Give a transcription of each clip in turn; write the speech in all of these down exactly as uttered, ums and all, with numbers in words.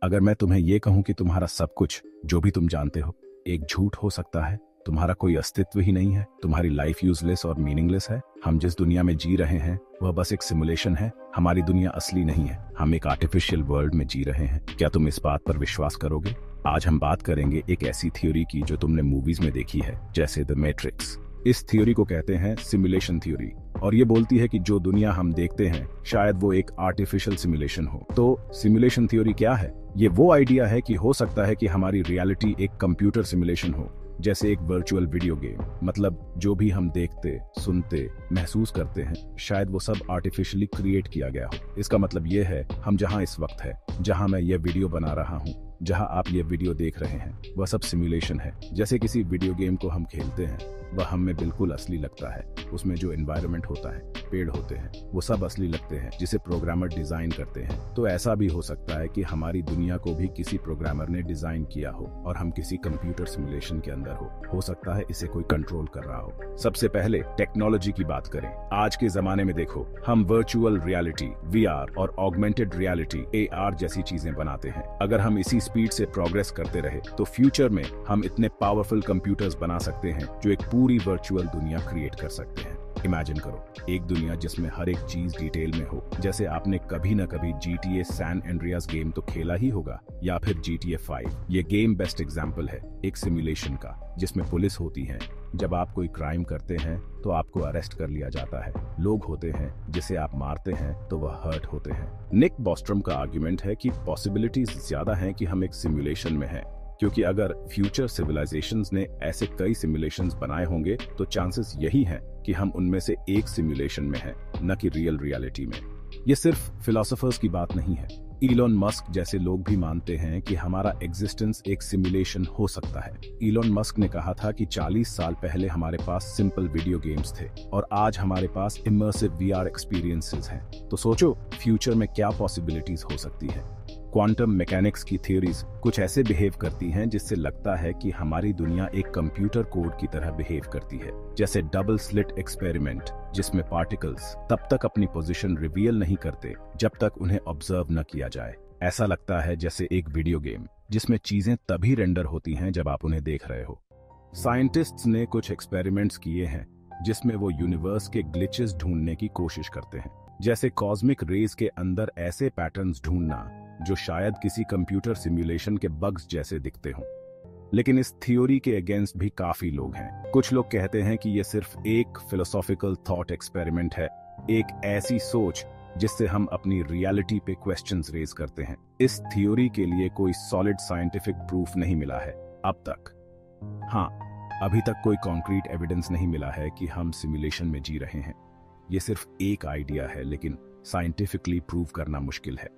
अगर मैं तुम्हें ये कहूं कि तुम्हारा सब कुछ जो भी तुम जानते हो एक झूठ हो सकता है, तुम्हारा कोई अस्तित्व ही नहीं है, तुम्हारी लाइफ यूजलेस और मीनिंगलेस है, हम जिस दुनिया में जी रहे हैं वह बस एक सिमुलेशन है, हमारी दुनिया असली नहीं है, हम एक आर्टिफिशियल वर्ल्ड में जी रहे हैं, क्या तुम इस बात पर विश्वास करोगे? आज हम बात करेंगे एक ऐसी थ्योरी की जो तुमने मूवीज में देखी है, जैसे द मैट्रिक्स। इस थ्योरी को कहते हैं सिमुलेशन थ्योरी, और ये बोलती है कि जो दुनिया हम देखते हैं शायद वो एक आर्टिफिशियल सिमुलेशन हो। तो सिमुलेशन थ्योरी क्या है? ये वो आइडिया है कि हो सकता है कि हमारी रियलिटी एक कंप्यूटर सिमुलेशन हो, जैसे एक वर्चुअल वीडियो गेम। मतलब जो भी हम देखते, सुनते, महसूस करते हैं शायद वो सब आर्टिफिशियली क्रिएट किया गया हो। इसका मतलब ये है हम जहां इस वक्त है, जहां मैं ये वीडियो बना रहा हूं, जहां आप ये वीडियो देख रहे हैं, वह सब सिमुलेशन है। जैसे किसी वीडियो गेम को हम खेलते हैं, वह हमें बिल्कुल असली लगता है, उसमें जो एनवायरनमेंट होता है, पेड़ होते हैं, वो सब असली लगते हैं जिसे प्रोग्रामर डिजाइन करते हैं। तो ऐसा भी हो सकता है कि हमारी दुनिया को भी किसी प्रोग्रामर ने डिजाइन किया हो और हम किसी कंप्यूटर सिमुलेशन के अंदर हो हो सकता है इसे कोई कंट्रोल कर रहा हो। सबसे पहले टेक्नोलॉजी की बात करें। आज के जमाने में देखो, हम वर्चुअल रियलिटी, वी आर और ऑगमेंटेड रियलिटी, ए आर जैसी चीजें बनाते हैं। अगर हम इसी स्पीड से प्रोग्रेस करते रहे तो फ्यूचर में हम इतने पावरफुल कंप्यूटर्स बना सकते हैं जो एक पूरी वर्चुअल दुनिया क्रिएट कर सकते हैं। इमेजिन करो, एक दुनिया जिसमें हर एक चीज डिटेल में हो, जैसे आपने कभी न कभी G T A San Andreas game तो खेला ही होगा, या फिर जी टी ए फाइव। ये गेम बेस्ट एग्जांपल है एक सिमुलेशन का, जिसमें पुलिस होती है। जब आप कोई क्राइम करते हैं तो आपको अरेस्ट कर लिया जाता है। लोग होते हैं जिसे आप मारते हैं तो वह हर्ट होते हैं। निक बॉस्ट्रम का आर्ग्यूमेंट है कि पॉसिबिलिटीज ज्यादा हैं कि हम एक सिमुलेशन में हैं, क्योंकि अगर फ्यूचर सिविलाइजेशंस ने ऐसे कई सिमुलेशंस बनाए होंगे तो चांसेस यही हैं कि हम उनमें से एक सिमुलेशन में हैं, न कि रियल रियलिटी में। ये सिर्फ फिलोसोफर्स की बात नहीं है, इलॉन मस्क जैसे लोग भी मानते हैं कि हमारा एग्जिस्टेंस एक सिमुलेशन हो सकता है। इलॉन मस्क ने कहा था कि चालीस साल पहले हमारे पास सिंपल वीडियो गेम्स थे और आज हमारे पास इमर्सिव वी आर एक्सपीरियंसेस हैं। तो सोचो फ्यूचर में क्या पॉसिबिलिटीज हो सकती है। क्वांटम मैकेनिक्स की थ्योरीज कुछ ऐसे बिहेव करती हैं जिससे लगता है कि हमारी दुनिया एक कंप्यूटर कोड की तरह बिहेव करती है, जैसे डबल स्लिट एक्सपेरिमेंट, जिसमें पार्टिकल्स तब तक अपनी पोजीशन रिवील नहीं करते जब तक उन्हें ऑब्जर्व न किया जाए। ऐसा लगता है जैसे एक वीडियो गेम जिसमें चीजें तभी रेंडर होती हैं जब आप उन्हें देख रहे हो। साइंटिस्ट्स ने कुछ एक्सपेरिमेंट्स किए हैं जिसमें वो यूनिवर्स के ग्लिचेस ढूंढने की कोशिश करते हैं, जैसे कॉस्मिक रेज के अंदर ऐसे पैटर्न्स ढूंढना जो शायद किसी कंप्यूटर सिमुलेशन के बग्स जैसे दिखते हों। लेकिन इस थ्योरी के अगेंस्ट भी काफी लोग हैं। कुछ लोग कहते हैं कि यह सिर्फ एक फिलोसॉफिकल थॉट एक्सपेरिमेंट है, एक ऐसी सोच जिससे हम अपनी रियलिटी पे क्वेश्चंस रेज करते हैं। इस थ्योरी के लिए कोई सॉलिड साइंटिफिक प्रूफ नहीं मिला है अब तक। हाँ, अभी तक कोई कॉन्क्रीट एविडेंस नहीं मिला है कि हम सिमुलेशन में जी रहे हैं। ये सिर्फ एक आइडिया है, लेकिन साइंटिफिकली प्रूव करना मुश्किल है।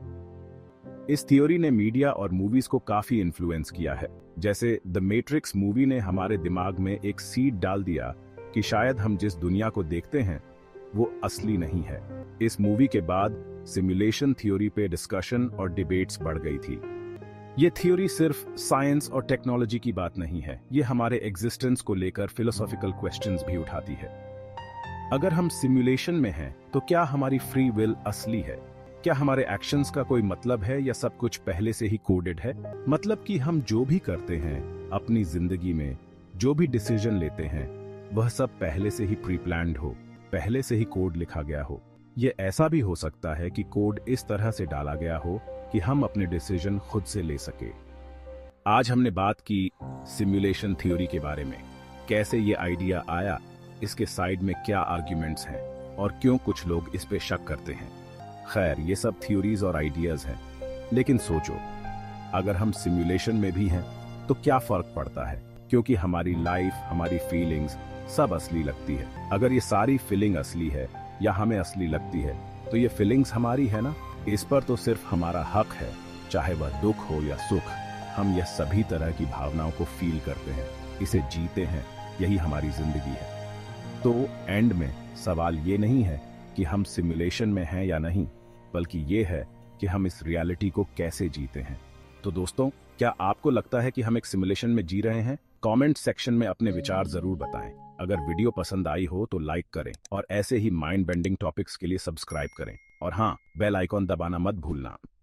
इस थ्योरी ने मीडिया और मूवीज को काफी इन्फ्लुएंस किया है। जैसे द मैट्रिक्स मूवी ने हमारे दिमाग में एक सीड डाल दिया कि शायद हम जिस दुनिया को देखते हैं वो असली नहीं है। इस मूवी के बाद सिमुलेशन थ्योरी पे डिस्कशन और डिबेट्स बढ़ गई थी। ये थ्योरी सिर्फ साइंस और टेक्नोलॉजी की बात नहीं है, ये हमारे एग्जिस्टेंस को लेकर फिलोसॉफिकल क्वेश्चंस भी उठाती है। अगर हम सिमुलेशन में हैं तो क्या हमारी फ्री विल असली है? क्या हमारे एक्शंस का कोई मतलब है या सब कुछ पहले से ही कोडेड है? मतलब कि हम जो भी करते हैं अपनी जिंदगी में, जो भी डिसीजन लेते हैं, वह सब पहले से ही प्री प्लान्ड हो, पहले से ही कोड लिखा गया हो। यह ऐसा भी हो सकता है कि कोड इस तरह से डाला गया हो कि हम अपने डिसीजन खुद से ले सके। आज हमने बात की सिमुलेशन थ्योरी के बारे में, कैसे ये आइडिया आया, इसके साइड में क्या आर्ग्यूमेंट्स हैं और क्यों कुछ लोग इस पे शक करते हैं। खैर, ये सब थ्योरीज और आइडियाज हैं, लेकिन सोचो अगर हम सिमुलेशन में भी हैं तो क्या फर्क पड़ता है, क्योंकि हमारी लाइफ, हमारी फीलिंग्स सब असली लगती है। अगर ये सारी फीलिंग असली है या हमें असली लगती है तो ये फीलिंग्स हमारी है ना। इस पर तो सिर्फ हमारा हक है, चाहे वह दुख हो या सुख। हम यह सभी तरह की भावनाओं को फील करते हैं, इसे जीते हैं, यही हमारी जिंदगी है। तो एंड में सवाल ये नहीं है कि हम सिमुलेशन में हैं या नहीं, बल्कि ये है कि हम इस रियलिटी को कैसे जीते हैं। तो दोस्तों, क्या आपको लगता है कि हम एक सिमुलेशन में जी रहे हैं? कमेंट सेक्शन में अपने विचार जरूर बताएं। अगर वीडियो पसंद आई हो तो लाइक करें और ऐसे ही माइंड बेंडिंग टॉपिक्स के लिए सब्सक्राइब करें। और हाँ, बेल आइकॉन दबाना मत भूलना।